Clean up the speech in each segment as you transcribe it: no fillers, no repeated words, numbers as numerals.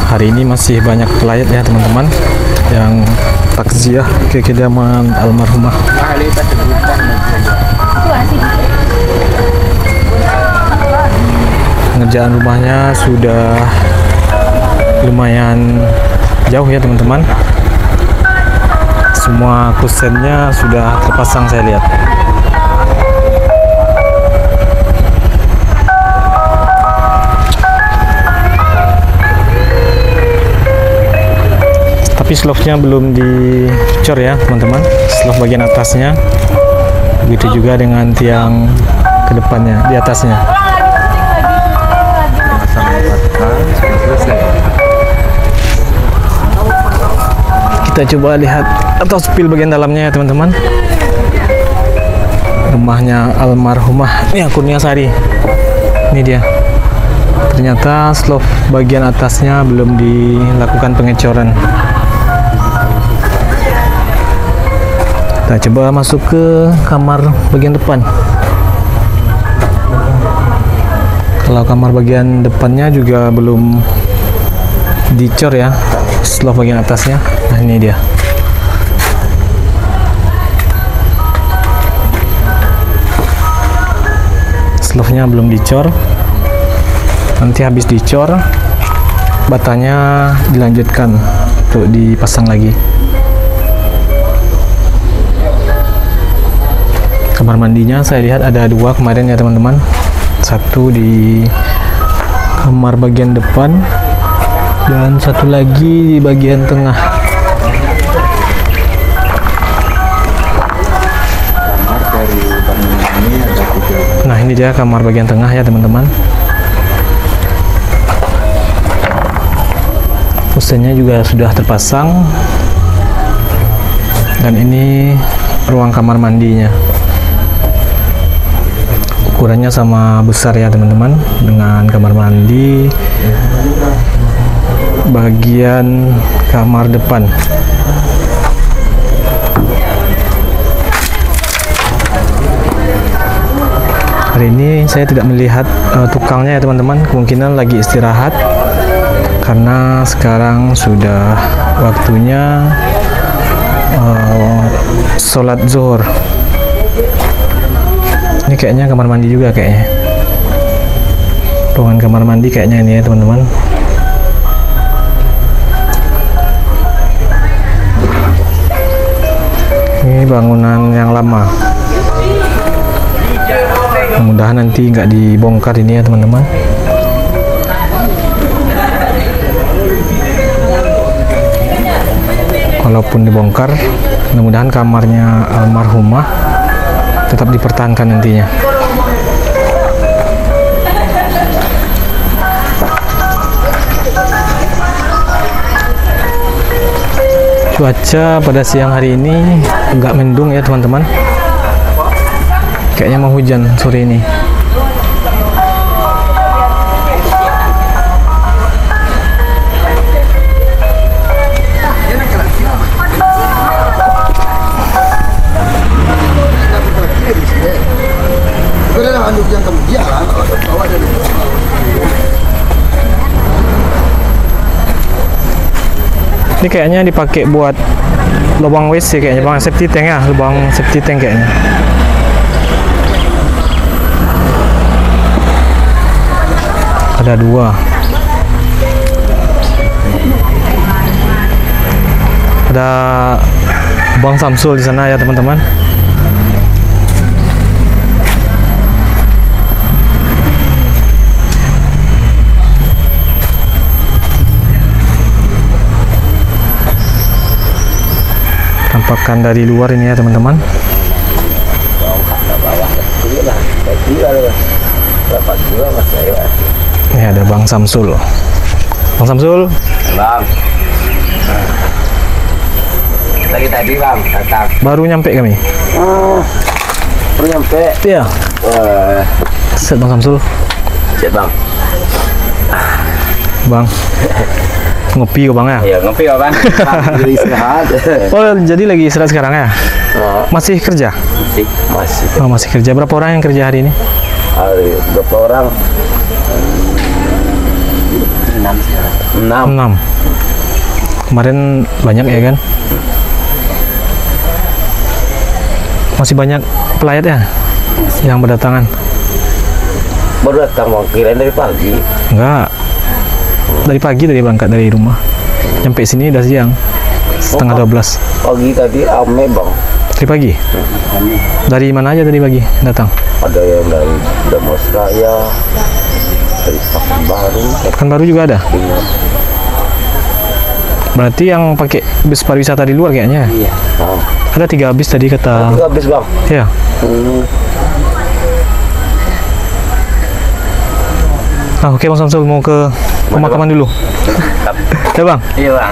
Hari ini masih banyak pelayat ya teman-teman yang takziah ke kediaman almarhumah. Pengerjaan rumahnya sudah lumayan jauh ya teman-teman. Semua kusennya sudah terpasang saya lihat. Tapi slope-nya belum dicor ya teman-teman, slope bagian atasnya. Begitu juga dengan tiang ke depannya, di atasnya. Kita coba lihat atau spill bagian dalamnya ya teman-teman. Rumahnya almarhumah ini Kurniasari. Ini dia. Ternyata slope bagian atasnya belum dilakukan pengecoran. Kita coba masuk ke kamar bagian depan. Kalau kamar bagian depannya juga belum dicor ya, slope bagian atasnya. Nah ini dia. Slope-nya belum dicor. Nanti habis dicor, batanya dilanjutkan untuk dipasang lagi. Kamar mandinya saya lihat ada dua kemarin ya teman-teman. Satu di kamar bagian depan dan satu lagi di bagian tengah. Nah ini dia kamar bagian tengah ya teman-teman. Kusennya juga sudah terpasang. Dan ini ruang kamar mandinya. Ukurannya sama besar ya teman-teman dengan kamar mandi bagian kamar depan. Hari ini saya tidak melihat tukangnya ya teman-teman, kemungkinan lagi istirahat karena sekarang sudah waktunya sholat zuhur. Ini kayaknya kamar mandi juga kayaknya. Ruangan kamar mandi kayaknya ini ya teman-teman. Ini bangunan yang lama. Mudah-mudahan nanti nggak dibongkar ini ya teman-teman. Walaupun dibongkar, mudah-mudahan kamarnya almarhumah tetap dipertahankan nantinya. Cuaca pada siang hari ini agak mendung ya teman-teman. Kayaknya mau hujan sore ini. Ini kayaknya dipakai buat lubang WC kayaknya, lubang septic tank ya, lubang septic tank kayaknya. Ada dua. Ada Bang Samsul di sana ya teman-teman. Tampakkan dari luar ini ya teman-teman. Ini ada Bang Samsul. Bang Samsul. Bang. Tadi Bang datang. Baru nyampe kami. Baru nyampe. Iya. Set Bang Samsul. Set Bang. Bang. Ngopi kok Bang ya? Iya ngopi ya Bang. Lagi istirahat. Oh jadi lagi istirahat sekarang ya? Masih kerja? Masih. Oh, masih kerja. Berapa orang yang kerja hari ini? Berapa orang? 6 sekarang. 6. 6. Kemarin banyak ya kan? Masih banyak pelayat ya yang berdatangan? Baru datang bang, kirain dari pagi. Enggak. Dari pagi tadi berangkat dari rumah. Nyampe sini udah siang. Setengah 12. Pagi tadi ame bang. Dari pagi? Dari mana aja tadi pagi datang? Ada yang dari Damasraya, dari Pekanbaru. Pekanbaru juga ada? Iya. Berarti yang pakai bus pariwisata di luar kayaknya? Iya. Nah, Ada 3 bis tadi kata. itu habis bang. Ya. Oke Bang Samsul, mau ke pemakaman dulu. Ya Bang. Iya bang.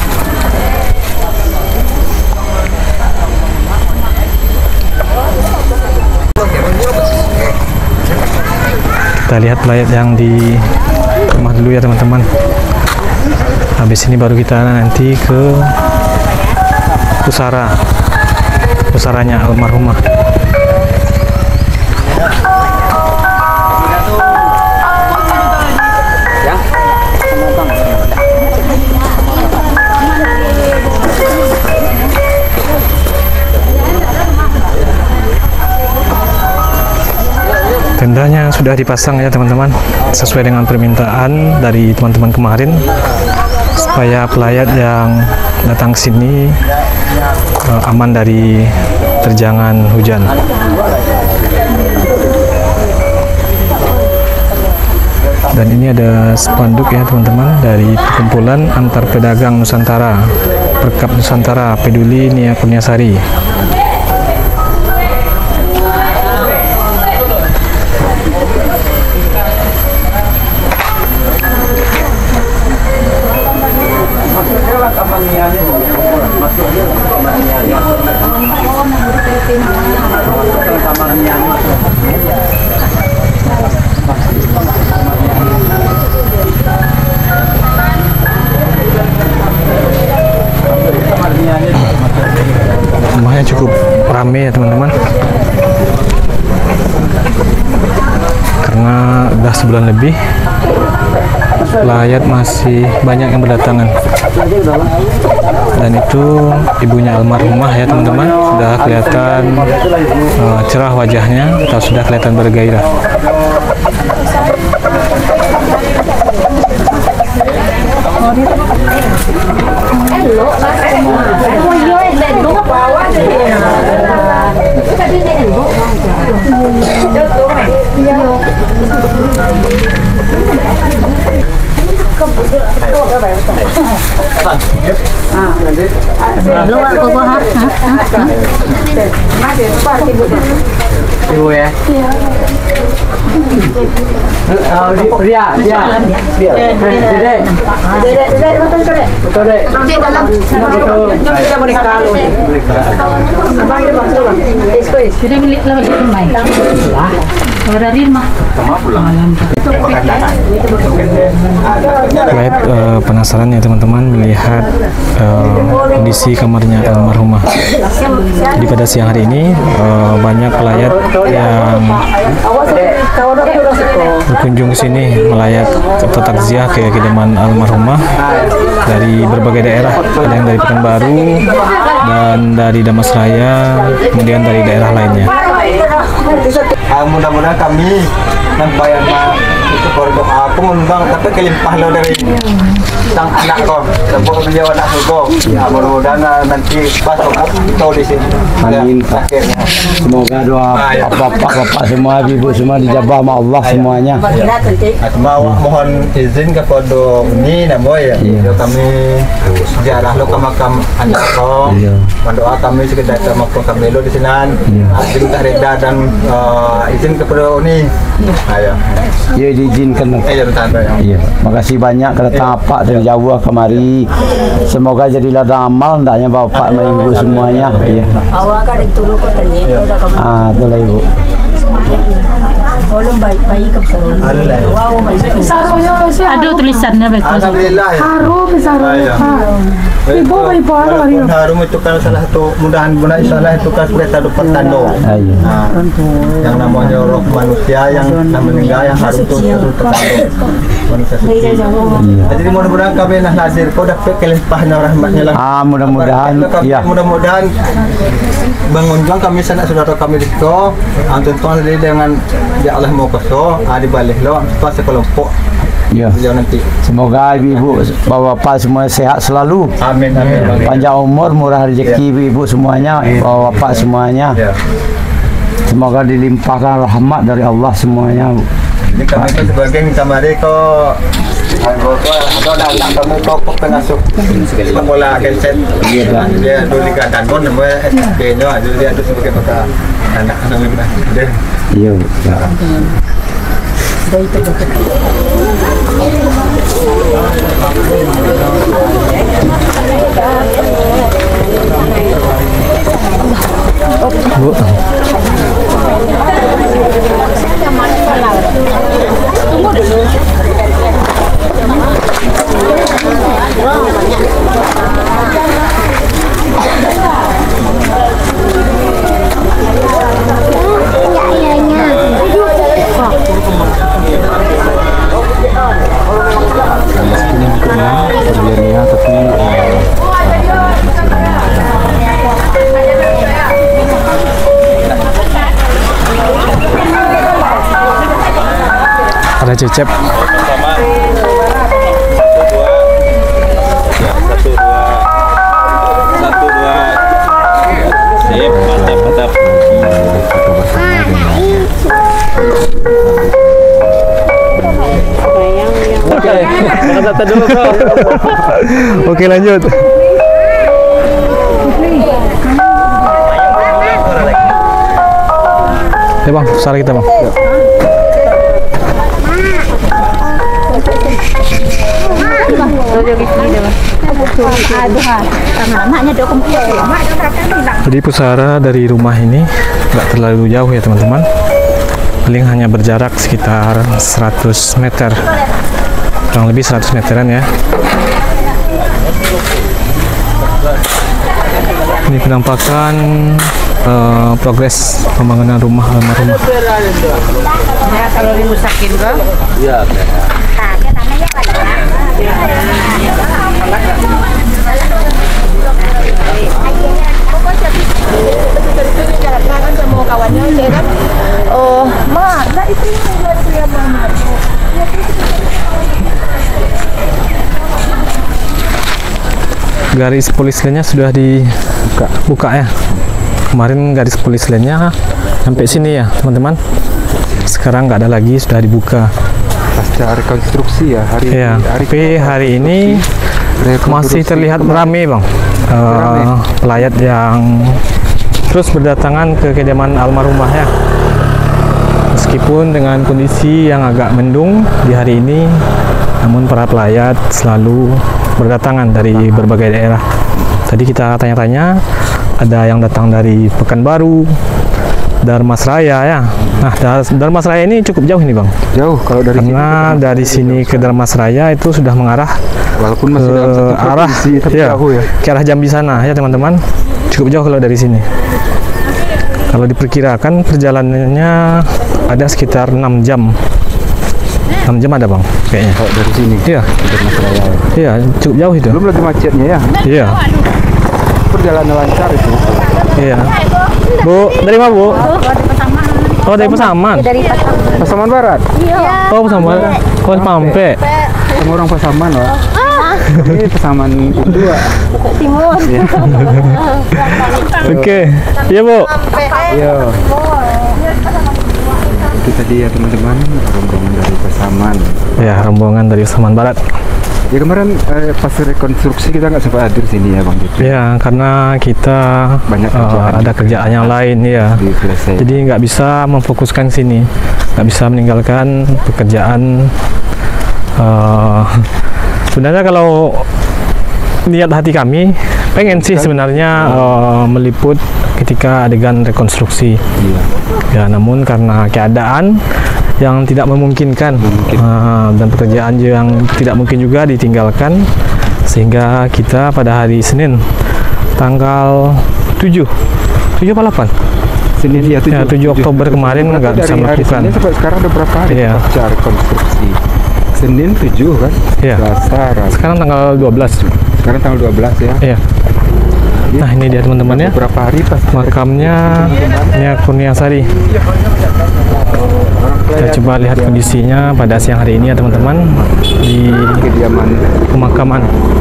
Kita lihat pelayat yang di rumah dulu ya teman-teman. Habis ini baru kita nanti ke pusaranya almarhumah. Tendanya sudah dipasang ya teman-teman, sesuai dengan permintaan dari teman-teman kemarin, supaya pelayat yang datang ke sini aman dari terjangan hujan. Dan ini ada spanduk ya teman-teman dari Perkumpulan Antar Pedagang Nusantara, Perkap Nusantara, Peduli Nia Kurniasari. Rumahnya cukup ramai ya teman-teman, karena udah sebulan lebih pelayat masih banyak yang berdatangan. Dan itu ibunya almarhumah ya teman-teman, sudah kelihatan cerah wajahnya atau sudah kelihatan bergairah. Ibu ya. Pelayat penasaran ya teman-teman melihat kondisi kamarnya almarhumah. Jadi pada siang hari ini banyak pelayat yang berkunjung ke sini melayat atau takziah ke kediaman almarhumah dari berbagai daerah. Ada yang dari Pekanbaru dan dari Damasraya, kemudian dari daerah lainnya. Mudah-mudahan kami nampak yang itu berdoa aku mengundang tapi kelimpah lo dari sang anak kau, sebab beliau anak surga. Ya, mudah-mudahan nanti pas kita di sini. Amin. Akhirnya. Semoga doa bapak-bapak semua, ibu semua dijabah sama Allah semuanya. Asma mohon izin kepada ini namo ya. Kami ziarah lo ke makam anak kau. Mendoa kami sekedar ke makam kami lo di sini. Izin reda dan izin kepada ini. Ayo. Ya diizinkan. Iya. Makasih banyak kedatang apa dari jauh kemari. Semoga jadilah amal hendaknya bapak dan ibu semuanya. Iya. Awak kan itu lu kok ternyata Ah, itulah ibu. Ada tulisannya betul. Alhamdulillah ya. Harum Iya. Walaupun harum itu kan salah satu mudah-mudahan insyaallah itu kan kita dapat tanda. Iya. Nah, yang namanya roh manusia yang meninggal yang harum itu tertanda manusia suci. Jadi mudah-mudahan kami nah hadir kau dapat kelimpahan rahmatnya lah. Mudah-mudahan ya. Mudah-mudahan mengunjung kami sanak saudara kami di situ. Tuan sendiri dengan ya Allah mau koso, di balik lo pas sekelompok. Ya. Beliau nanti. Semoga ibu-ibu, bapak-bapak semua sehat selalu. Amin amin. Panjang umur, murah rezeki ibu-ibu semuanya, bapak-bapak semuanya. Ya. Semoga dilimpahkan rahmat dari Allah semuanya. Jadi kami itu sebagai kamari kok anggota atau datang kami kok pengasuh bola genset. Dia dulu liga Dangon namanya SP-nya, jadi dia itu sebagai maka anak-anak dia. Iya. Ya. Bu. Ada Cecep. Sip, mantap. Oke, lanjut. Ya bang, suara kita bang. Jadi pusara dari rumah ini nggak terlalu jauh ya teman-teman, paling hanya berjarak sekitar 100 meter, kurang lebih 100 meteran ya. Ini penampakan progres pembangunan rumah-rumah. Ya, kalau dirusakin kok. Iya. Garis polis lainnya sudah dibuka ya. Kemarin garis polis lainnya sampai sini ya teman-teman. Sekarang nggak ada lagi, sudah dibuka. Pasca rekonstruksi ya Ya, tapi hari ini masih terlihat ramai bang. Pelayat yang terus berdatangan ke kediaman almarhumah ya. Meskipun dengan kondisi yang agak mendung di hari ini, namun para pelayat selalu berdatangan dari berbagai daerah. Tadi kita tanya-tanya, ada yang datang dari Pekanbaru, Darmasraya ya. Nah, Darmasraya ini cukup jauh ini bang. jauh kalau dari Karena dari sini ke Darmasraya itu sudah mengarah walaupun masih ke dalam satu arah provinsi, tapi ya, jauh ya. ke arah Jambi sana ya teman-teman. Cukup jauh kalau dari sini. Kalau diperkirakan perjalanannya ada sekitar 6 jam. 6 jam ada bang kayaknya. Kalau dari sini Iya, ke Darmasraya. iya cukup jauh itu. Belum lagi macetnya ya. Iya, Perjalanan lancar itu. iya. Bu, dari mana bu? Oh dari Pasaman. Pasaman Barat. Oh Pasaman. Oh Pampe. Sama orang Pasaman loh. Ini Pasaman kedua. Timur. Oke, iya bu. Iya. Itu tadi ya teman-teman, rombongan dari Pasaman. Ya rombongan dari Pasaman Barat. Ya kemarin pas rekonstruksi kita nggak sempat hadir sini ya Bang Jepri. Ya karena kita Banyak kerjaan. ada kerjaan yang lain ya. Selesai. Jadi nggak bisa memfokuskan sini, nggak bisa meninggalkan pekerjaan. Sebenarnya kalau lihat hati kami, pengen sih sebenarnya meliput ketika adegan rekonstruksi. Iya. Ya namun karena keadaan yang tidak memungkinkan, dan pekerjaan yang tidak mungkin juga ditinggalkan, sehingga kita pada hari Senin tanggal 7 apa 8? Senin ya 7 Oktober kemarin nggak bisa melakukan. Senin sampai sekarang udah berapa hari Iya. pasca rekonstruksi? Senin 7 kan? Iya. Selasa, Rabu. Sekarang tanggal 12. Sekarang tanggal 12 ya. Iya. Nah, ini dia teman-teman ya. Berapa hari pas Makamnya Nya Kurniasari. Kita coba lihat kondisinya pada siang hari ini ya teman-teman di kediaman pemakaman.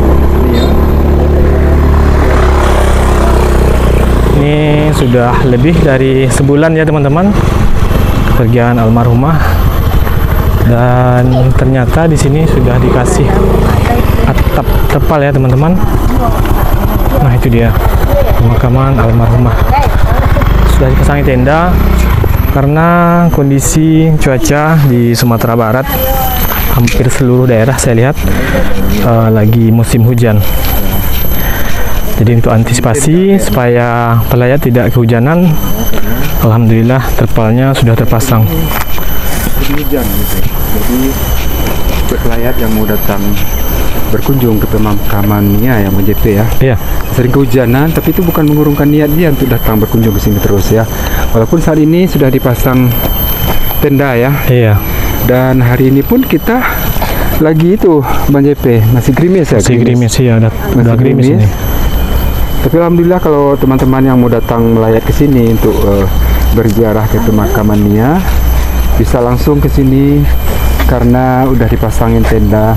Ini sudah lebih dari sebulan ya teman-teman kepergian almarhumah, dan ternyata di sini sudah dikasih atap terpal ya teman-teman. Nah, itu dia pemakaman almarhumah. Sudah dipasangi tenda karena kondisi cuaca di Sumatera Barat hampir seluruh daerah saya lihat lagi musim hujan. Jadi untuk antisipasi supaya pelayat tidak kehujanan, alhamdulillah terpalnya sudah terpasang. hujan gitu. Jadi pelayat yang mau datang berkunjung ke pemakamannya yang MJP ya. Iya. Sering kehujanan, tapi itu bukan mengurungkan niat dia untuk datang berkunjung ke sini terus ya. Walaupun saat ini sudah dipasang tenda ya. Iya. Dan hari ini pun kita lagi itu Bang JP masih gerimis ya. Masih gerimis ya, udah gerimis ini. Tapi alhamdulillah kalau teman-teman yang mau datang melayat ke sini untuk berziarah ke pemakamannya bisa langsung ke sini karena udah dipasangin tenda.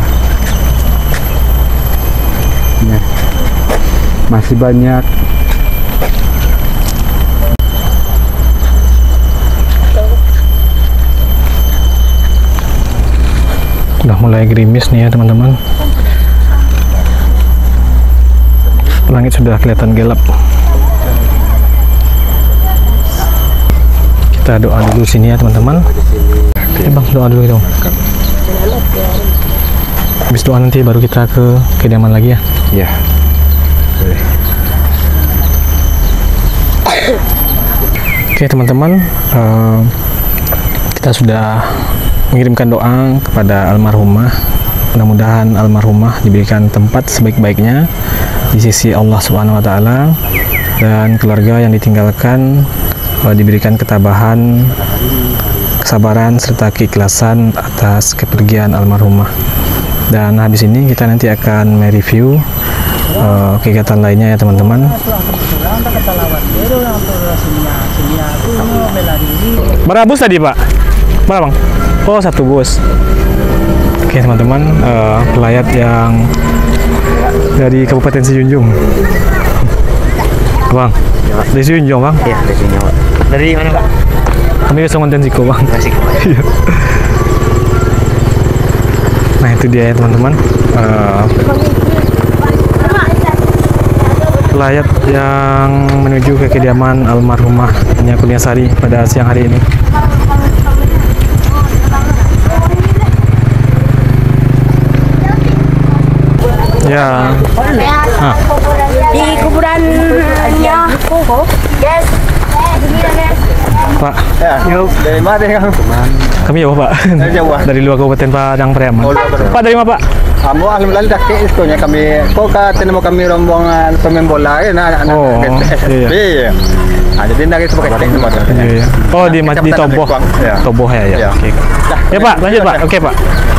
Ya. Masih banyak udah mulai gerimis nih ya teman-teman. Langit sudah kelihatan gelap. Kita doa dulu sini ya teman-teman. Oke bang, doa dulu dong. Habis doa nanti baru kita ke kediaman lagi ya. ya. Oke teman-teman, kita sudah mengirimkan doa kepada almarhumah. Mudah-mudahan almarhumah diberikan tempat sebaik-baiknya di sisi Allah Subhanahu wa taala, dan keluarga yang ditinggalkan diberikan ketabahan, kesabaran serta keikhlasan atas kepergian almarhumah. Dan habis ini kita nanti akan mereview kegiatan lainnya ya teman-teman. Berapa bus tadi Pak? Berapa Bang? Oh, 1 bus. Oke teman-teman, pelayat yang dari Kabupaten Sijunjung. Bang, dari Sijunjung Bang? Iya, dari sini Pak. Dari mana Pak? Kami ke Songonten Siko Bang. Siko. Nah itu dia ya teman-teman, pelayat yang menuju ke kediaman almarhumah Nya Kurniasari pada siang hari ini. Ya. Di kuburannya yes. Pak, Ya, dari mana yang kami jauh Pak. Dari Jawa. Dari luar Kabupaten Padang Pariaman. Oh, luar Padang. Pak dari mana Pak? kamu alhamdulillah dah ke iskonya kami kok ketemu kami rombongan pemain bola ya anak-anak Oh, SSB. Nah, jadi dari sebagai tek semua. Iya, iya. Oh di di Toboh. Ya. Toboh ya ya. Ya. Oke. Dah, Ya Pak, lanjut Pak. Oke Pak.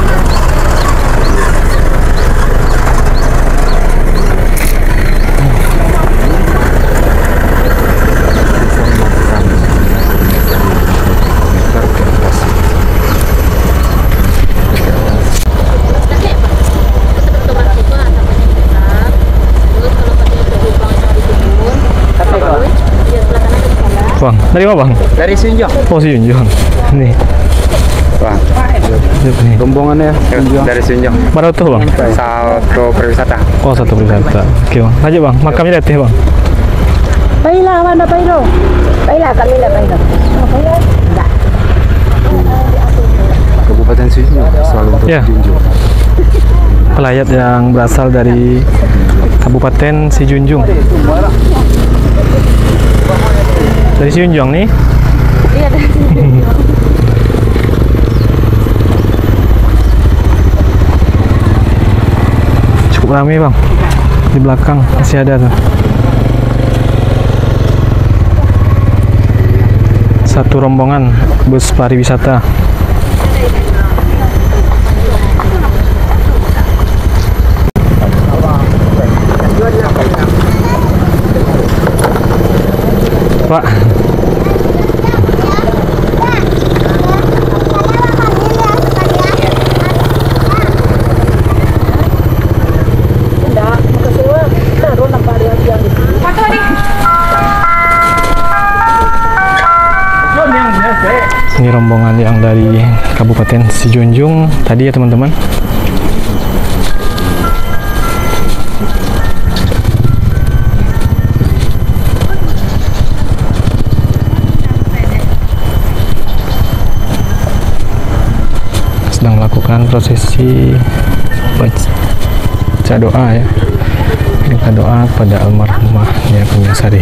Bang, dari mana Bang? Dari Sunjong. Oh Sijunjung. Nih. Wah, Nih. rombongannya dari Sunjong. Mana tuh Bang? Satu perwisata. Oh satu wisata. Oke Bang. Lanjut Bang. Makamnya lihat ya Bang. Baiklah, mana Pairo? Baiklah, kami lah Pairo. Enggak. Kabupaten Sijunjung selalu untuk Ya. Junjung. Pelayat yang berasal dari Kabupaten Sijunjung. Dari Sijunjung nih. Iya dari sini. cukup ramai bang. Di belakang masih ada tuh. Satu rombongan bus pariwisata. Pak, ini rombongan yang dari Kabupaten Sijunjung tadi ya teman-teman. Sedang melakukan prosesi baca doa ya. Kita doa kepada almarhumah ya Punyasari.